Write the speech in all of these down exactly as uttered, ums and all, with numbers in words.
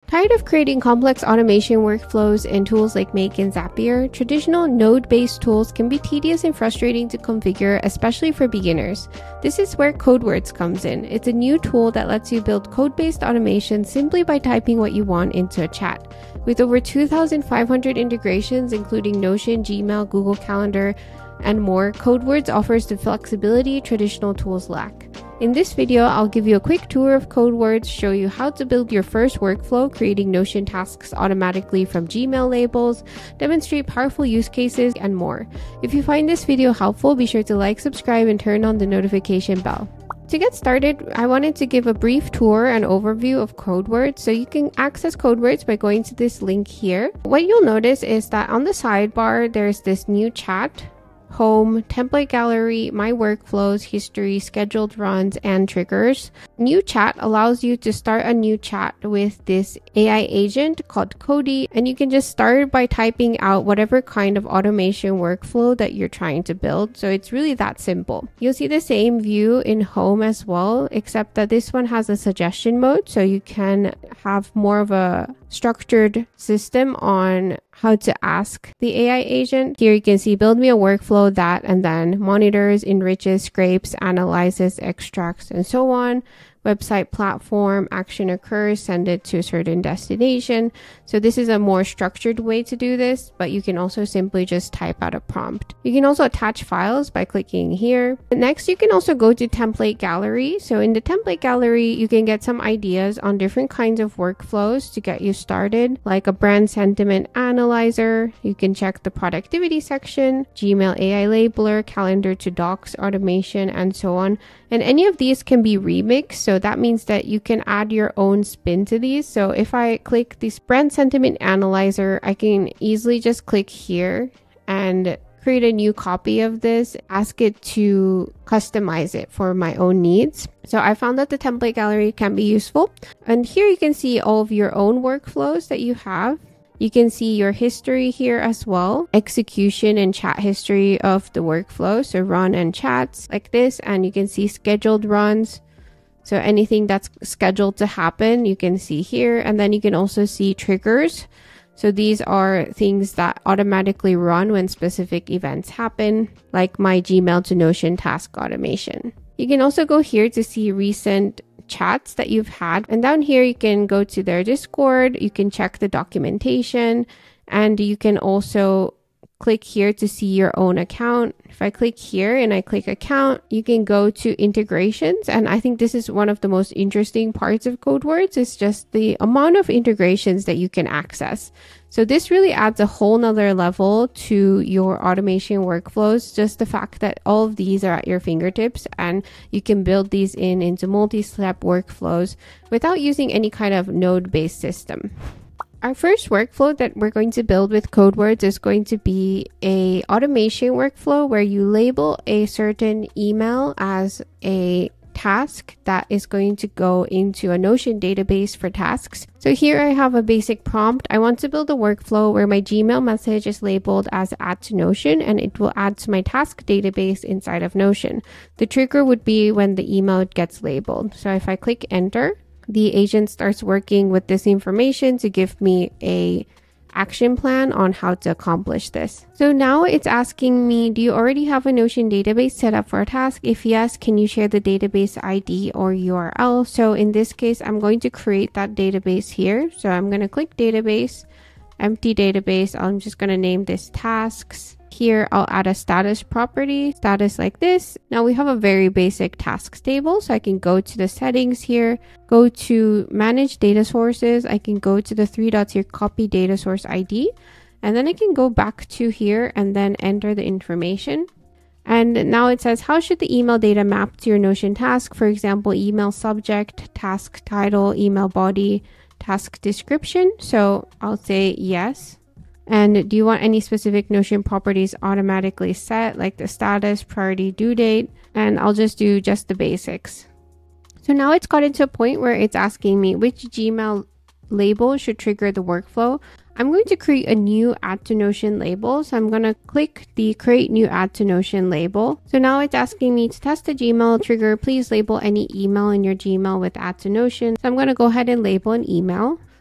Tired of creating complex automation workflows in tools like Make and Zapier? Traditional node-based tools can be tedious and frustrating to configure, especially for beginners. This is where CodeWords comes in. It's a new tool that lets you build code-based automation simply by typing what you want into a chat. With over two thousand five hundred integrations, including Notion, Gmail, Google Calendar, and more, CodeWords offers the flexibility traditional tools lack. In this video, I'll give you a quick tour of CodeWords, show you how to build your first workflow, creating Notion tasks automatically from Gmail labels, demonstrate powerful use cases, and more. If you find this video helpful, be sure to like, subscribe, and turn on the notification bell. To get started, I wanted to give a brief tour and overview of CodeWords. So you can access CodeWords by going to this link here. What you'll notice is that on the sidebar, there's this new chat, home, template gallery, my workflows, history, scheduled runs, and triggers. New chat allows you to start a new chat with this A I agent called Cody, and you can just start by typing out whatever kind of automation workflow that you're trying to build. So it's really that simple. You'll see the same view in home as well, except that this one has a suggestion mode, so you can have more of a structured system on how to ask the A I agent. Here you can see build me a workflow that, and then monitors, enriches, scrapes, analyzes, extracts, and so on. Website platform, action occurs, send it to a certain destination. So this is a more structured way to do this, but you can also simply just type out a prompt. You can also attach files by clicking here. Next, you can also go to template gallery. So in the template gallery, you can get some ideas on different kinds of workflows to get you started, like a brand sentiment analyzer. You can check the productivity section, Gmail A I labeler, calendar to docs automation, and so on. And any of these can be remixed. So that means that you can add your own spin to these. So if I click this brand sentiment analyzer, I can easily just click here and create a new copy of this, ask it to customize it for my own needs. So I found that the template gallery can be useful. And here you can see all of your own workflows that you have. You can see your history here as well, execution and chat history of the workflow. So run and chats like this, and you can see scheduled runs. So anything that's scheduled to happen, you can see here. And then you can also see triggers. So these are things that automatically run when specific events happen, like my Gmail to Notion task automation. You can also go here to see recent chats that you've had, and down here you can go to their Discord, you can check the documentation, and you can also click here to see your own account. If I click here and I click account, you can go to integrations, and I think this is one of the most interesting parts of CodeWords is just the amount of integrations that you can access. So this really adds a whole nother level to your automation workflows, just the fact that all of these are at your fingertips and you can build these in into multi-step workflows without using any kind of node-based system. Our first workflow that we're going to build with CodeWords is going to be a automation workflow where you label a certain email as a task that is going to go into a Notion database for tasks. So here I have a basic prompt. I want to build a workflow where my Gmail message is labeled as add to Notion, and it will add to my task database inside of Notion. The trigger would be when the email gets labeled. So if I click enter, the agent starts working with this information to give me a action plan on how to accomplish this. So now it's asking me, do you already have a Notion database set up for a task? If yes, can you share the database I D or U R L? So in this case, I'm going to create that database here. So I'm going to click database, empty database. I'm just going to name this tasks. Here, I'll add a status property, status like this. Now we have a very basic tasks table. So I can go to the settings here, go to manage data sources. I can go to the three dots here, copy data source I D. And then I can go back to here and then enter the information. And now it says, how should the email data map to your Notion task? For example, email subject, task title, email body, task description. So I'll say yes. And do you want any specific Notion properties automatically set, like the status, priority, due date? And I'll just do just the basics. So now it's gotten to a point where it's asking me which Gmail label should trigger the workflow. I'm going to create a new add to Notion label. So I'm going to click the create new add to Notion label. So now it's asking me to test the Gmail trigger. Please label any email in your Gmail with add to Notion. So I'm going to go ahead and label an email.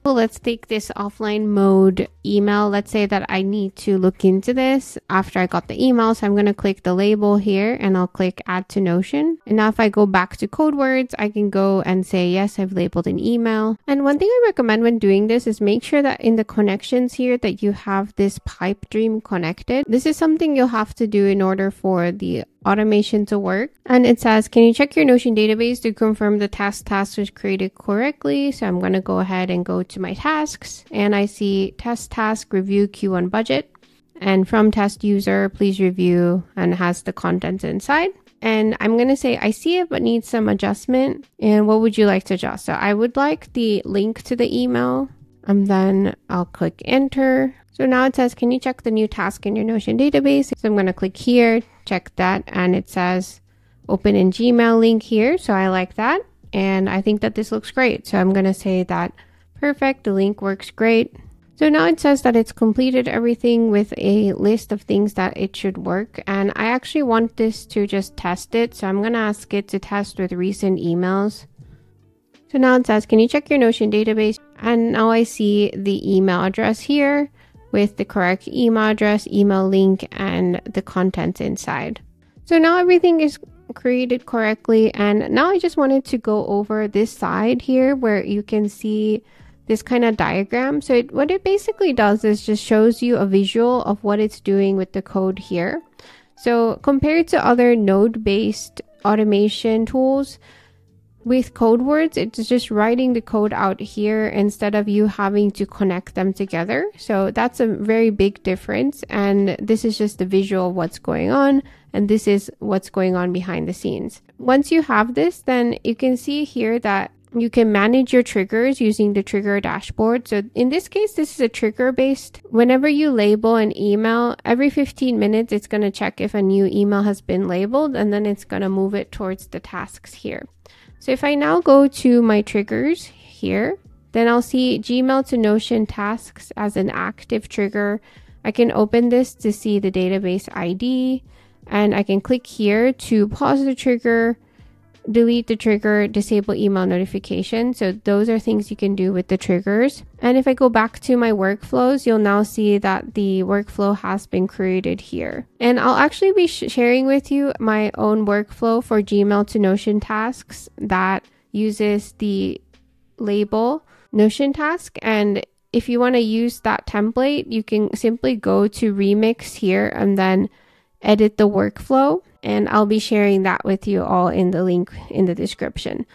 Well, let's take this offline mode email. Let's say that I need to look into this after I got the email. So I'm going to click the label here and I'll click add to Notion. And now if I go back to CodeWords, I can go and say, yes, I've labeled an email. And one thing I recommend when doing this is make sure that in the connections here that you have this pipe dream connected. This is something you'll have to do in order for the automation to work. And it says, can you check your Notion database to confirm the task task was created correctly? So I'm going to go ahead and go to my tasks and I see test task review Q one budget, and from test user, please review, and has the contents inside. And I'm going to say, I see it, but needs some adjustment. And what would you like to adjust? So I would like the link to the email, and then I'll click enter. So now it says, can you check the new task in your Notion database? So I'm going to click here, check that, and it says open in Gmail link here. So I like that. And I think that this looks great. So I'm going to say that perfect, the link works great. So now it says that it's completed everything with a list of things that it should work. And I actually want this to just test it. So I'm going to ask it to test with recent emails. So now it says, can you check your Notion database? And now I see the email address here with the correct email address, email link, and the contents inside. So now everything is created correctly. And now I just wanted to go over this side here where you can see this kind of diagram. So it, what it basically does is just shows you a visual of what it's doing with the code here. So compared to other node-based automation tools, with CodeWords, it's just writing the code out here instead of you having to connect them together. So that's a very big difference. And this is just the visual of what's going on. And this is what's going on behind the scenes. Once you have this, then you can see here that you can manage your triggers using the trigger dashboard. So in this case, this is a trigger based. Whenever you label an email, every fifteen minutes, it's going to check if a new email has been labeled, and then it's going to move it towards the tasks here. So if I now go to my triggers here, then I'll see Gmail to Notion tasks as an active trigger. I can open this to see the database I D, and I can click here to pause the trigger, delete the trigger, disable email notification. So those are things you can do with the triggers. And if I go back to my workflows, you'll now see that the workflow has been created here. And I'll actually be sh sharing with you my own workflow for Gmail to Notion tasks that uses the label Notion task. And if you want to use that template, you can simply go to Remix here and then edit the workflow. And I'll be sharing that with you all in the link in the description.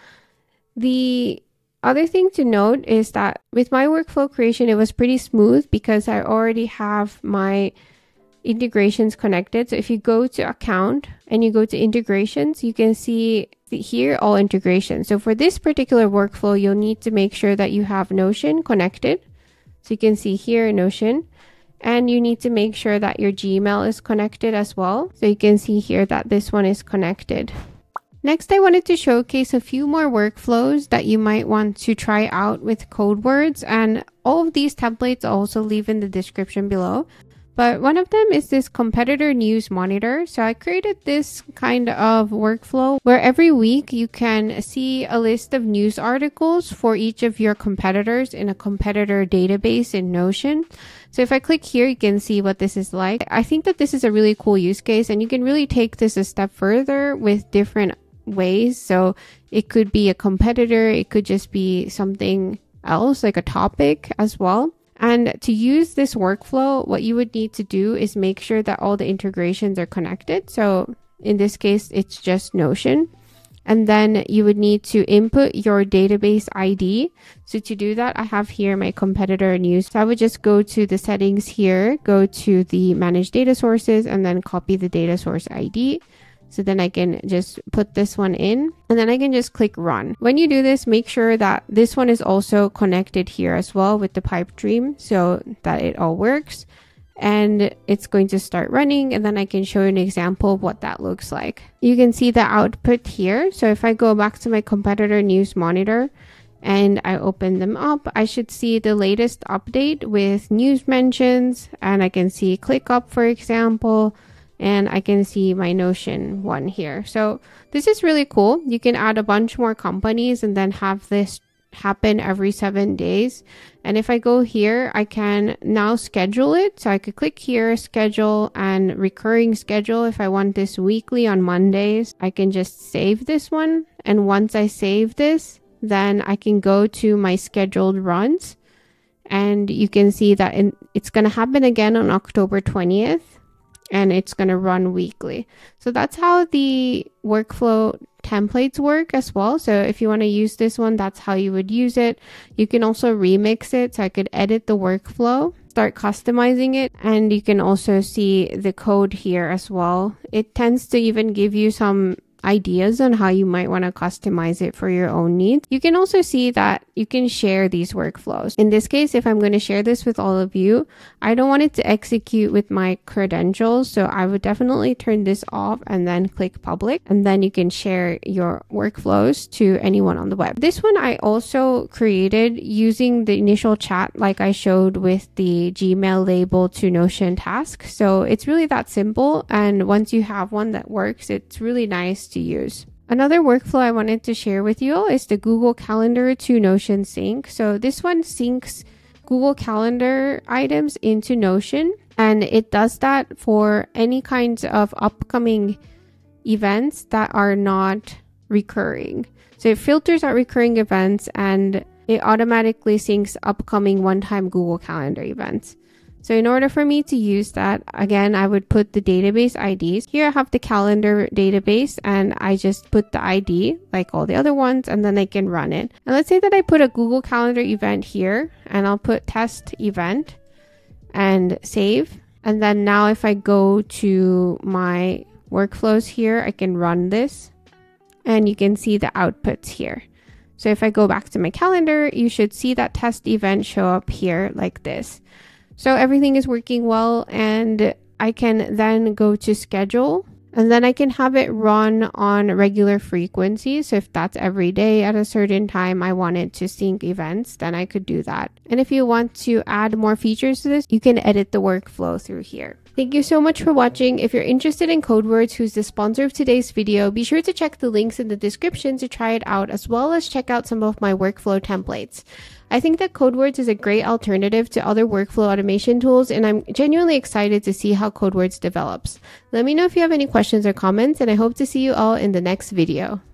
The other thing to note is that with my workflow creation, it was pretty smooth because I already have my integrations connected. So if you go to account and you go to integrations, you can see here all integrations. So for this particular workflow, you'll need to make sure that you have Notion connected. So you can see here Notion. And you need to make sure that your Gmail is connected as well. So you can see here that this one is connected. Next, I wanted to showcase a few more workflows that you might want to try out with CodeWords. And all of these templates I'll also leave in the description below. But one of them is this competitor news monitor. So I created this kind of workflow where every week you can see a list of news articles for each of your competitors in a competitor database in Notion. So if I click here, you can see what this is like. I think that this is a really cool use case, and you can really take this a step further with different ways. So it could be a competitor, it could just be something else, like a topic as well. And to use this workflow, what you would need to do is make sure that all the integrations are connected. So in this case, it's just Notion. And then you would need to input your database I D. So to do that, I have here my competitor news. So I would just go to the settings here, go to the manage data sources, and then copy the data source I D. So then I can just put this one in, and then I can just click run. When you do this, make sure that this one is also connected here as well with the pipe dream so that it all works. And it's going to start running, and then I can show you an example of what that looks like. You can see the output here. So if I go back to my competitor news monitor and I open them up, I should see the latest update with news mentions, and I can see ClickUp, for example, and I can see my Notion one here. So this is really cool. You can add a bunch more companies and then have this happen every seven days. And if I go here, I can now schedule it. So I could click here, schedule, and recurring schedule. If I want this weekly on Mondays, I can just save this one. And once I save this, then I can go to my scheduled runs. And you can see that in, it's going to happen again on October twentieth. And it's going to run weekly. So that's how the workflow templates work as well. So if you want to use this one, that's how you would use it. You can also remix it. So I could edit the workflow, start customizing it, and you can also see the code here as well. It tends to even give you some ideas on how you might want to customize it for your own needs. You can also see that you can share these workflows. In this case, if I'm going to share this with all of you, I don't want it to execute with my credentials. So I would definitely turn this off and then click public, and then you can share your workflows to anyone on the web. This one I also created using the initial chat like I showed with the Gmail label to Notion task. So it's really that simple. And once you have one that works, it's really nice to use. Another workflow I wanted to share with you all is the Google Calendar to Notion sync. So this one syncs Google Calendar items into Notion, and it does that for any kinds of upcoming events that are not recurring. So it filters out recurring events and it automatically syncs upcoming one-time Google Calendar events. So in order for me to use that, again, I would put the database I Ds. Here I have the calendar database and I just put the I D like all the other ones, and then I can run it. And let's say that I put a Google Calendar event here, and I'll put test event and save. And then now if I go to my workflows here, I can run this and you can see the outputs here. So if I go back to my calendar, you should see that test event show up here like this. So everything is working well, and I can then go to schedule, and then I can have it run on regular frequency. So if that's every day at a certain time I wanted to sync events, then I could do that. And if you want to add more features to this, you can edit the workflow through here. Thank you so much for watching. If you're interested in CodeWords, who's the sponsor of today's video, be sure to check the links in the description to try it out, as well as check out some of my workflow templates. I think that CodeWords is a great alternative to other workflow automation tools, and I'm genuinely excited to see how CodeWords develops. Let me know if you have any questions or comments, and I hope to see you all in the next video.